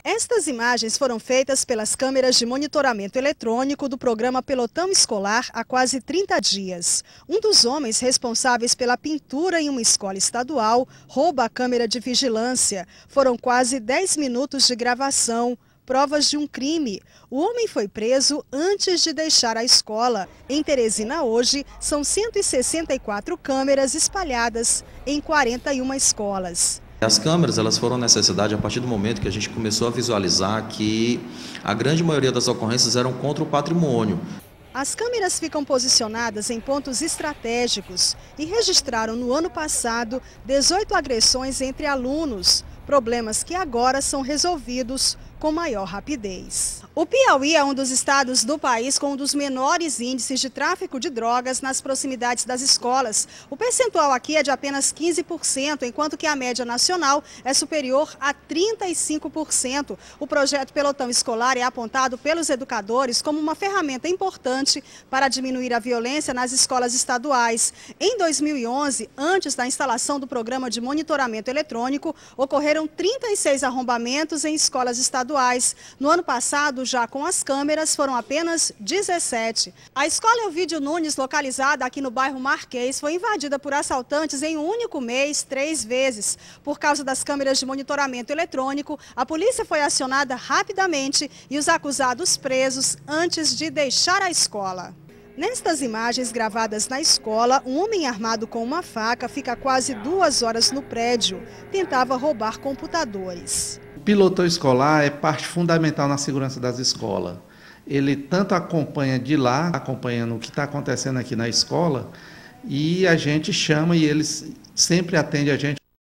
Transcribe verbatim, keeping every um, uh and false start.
Estas imagens foram feitas pelas câmeras de monitoramento eletrônico do programa Pelotão Escolar há quase trinta dias. Um dos homens responsáveis pela pintura em uma escola estadual rouba a câmera de vigilância. Foram quase dez minutos de gravação, provas de um crime. O homem foi preso antes de deixar a escola. Em Teresina hoje, são cento e sessenta e quatro câmeras espalhadas em quarenta e uma escolas. As câmeras elas foram necessidade a partir do momento que a gente começou a visualizar que a grande maioria das ocorrências eram contra o patrimônio. As câmeras ficam posicionadas em pontos estratégicos e registraram no ano passado dezoito agressões entre alunos, problemas que agora são resolvidos com maior rapidez. O Piauí é um dos estados do país com um dos menores índices de tráfico de drogas nas proximidades das escolas. O percentual aqui é de apenas quinze por cento, enquanto que a média nacional é superior a trinta e cinco por cento. O projeto Pelotão Escolar é apontado pelos educadores como uma ferramenta importante para diminuir a violência nas escolas estaduais. Em dois mil e onze, antes da instalação do programa de monitoramento eletrônico, ocorreram trinta e seis arrombamentos em escolas estaduais. No ano passado, já com as câmeras, foram apenas dezessete. A escola Elvídio Nunes, localizada aqui no bairro Marquês, foi invadida por assaltantes em um único mês, três vezes. Por causa das câmeras de monitoramento eletrônico, a polícia foi acionada rapidamente e os acusados presos antes de deixar a escola. Nestas imagens gravadas na escola, um homem armado com uma faca fica quase duas horas no prédio. Tentava roubar computadores. O pelotão escolar é parte fundamental na segurança das escolas. Ele tanto acompanha de lá, acompanhando o que está acontecendo aqui na escola, e a gente chama e eles sempre atendem a gente